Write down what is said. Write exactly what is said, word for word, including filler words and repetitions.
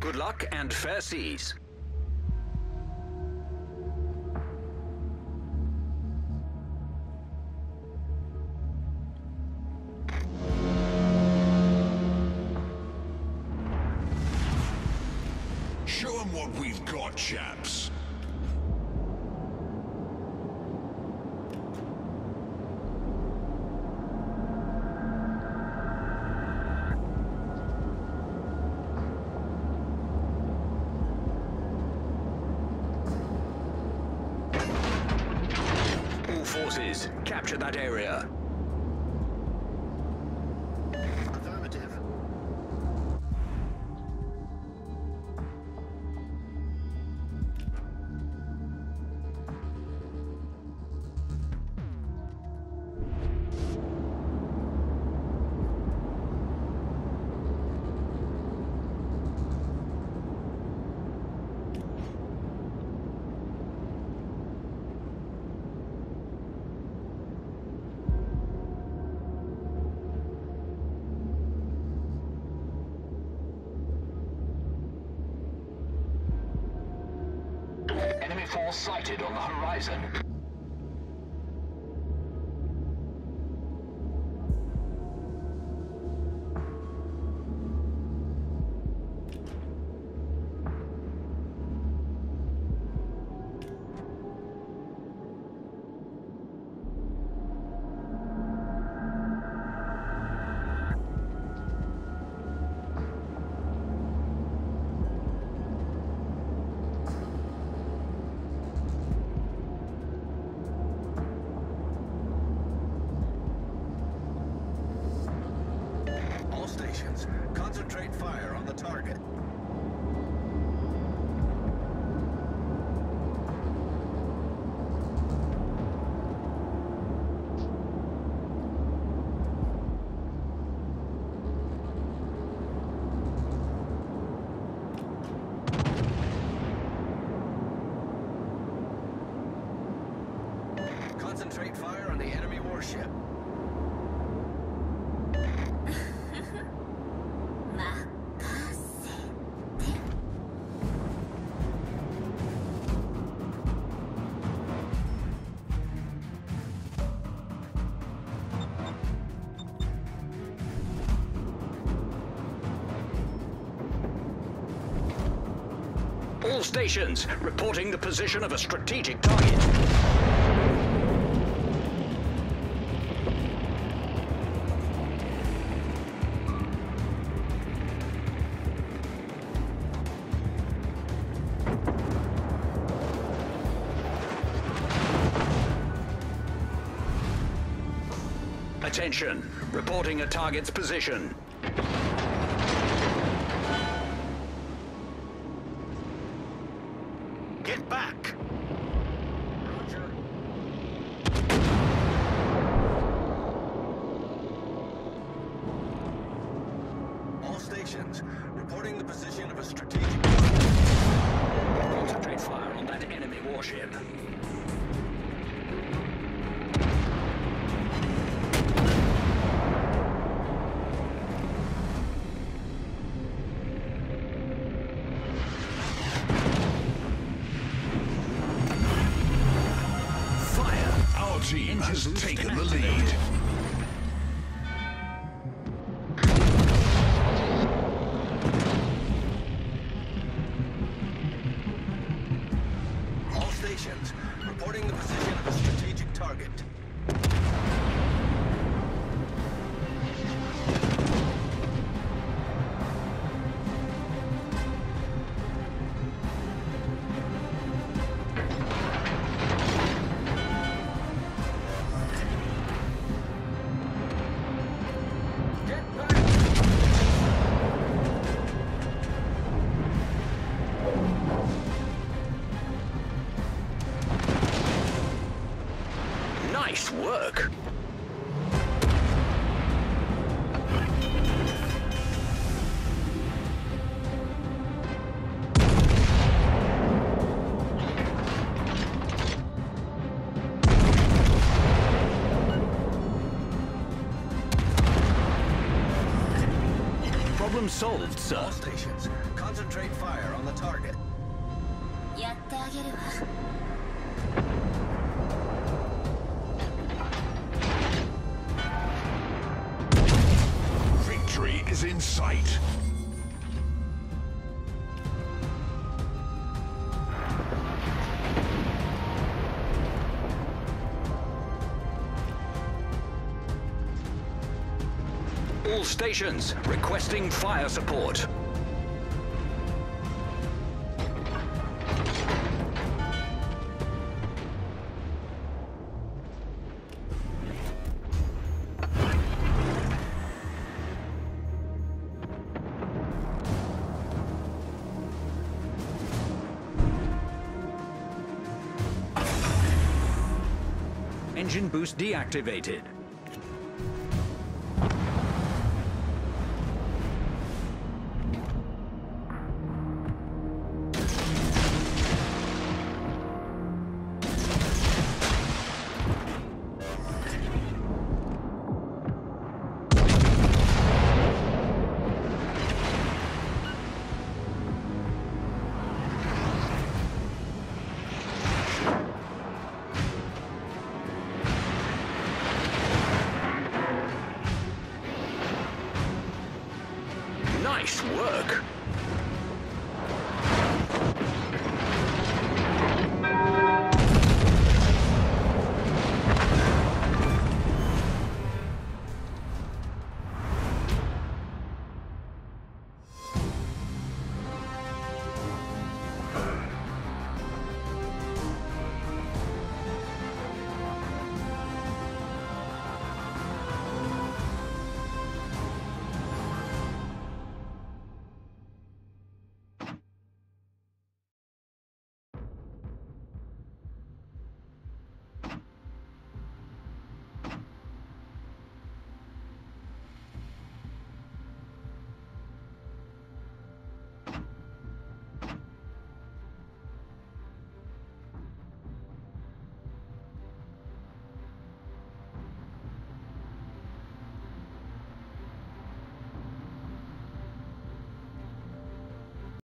Good luck and fair seas. Show them what we've got, chaps. All forces, capture that area. Affirmative. Enemy force sighted on the horizon. All stations, concentrate fire on the target. Concentrate fire on the enemy warship. All stations, reporting the position of a strategic target. Attention, reporting a target's position. Get back! Roger. All stations, reporting the position of a strategic target. Concentrate fire on that enemy warship. Our team has taken the lead. All stations, reporting the position of a strategic target. Problem solved, sir. All stations, concentrate fire on the target. やってあげるわ。 Victory is in sight. All stations requesting fire support. Engine boost deactivated. Nice work!